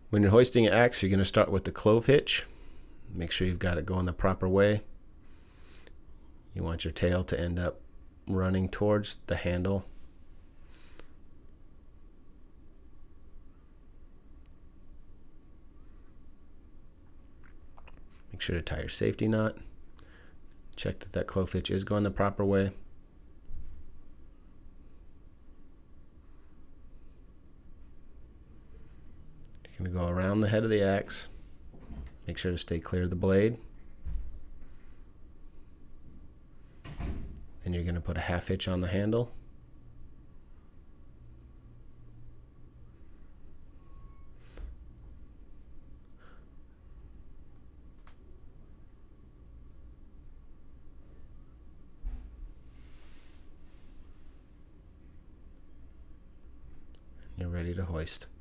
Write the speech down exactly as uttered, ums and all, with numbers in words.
When you're hoisting an axe, you're going to start with the clove hitch. Make sure you've got it going the proper way. You want your tail to end up running towards the handle. Make sure to tie your safety knot. Check that that clove hitch is going the proper way. You're going to go around the head of the axe. Make sure to stay clear of the blade. Then you're going to put a half hitch on the handle. You're ready to hoist.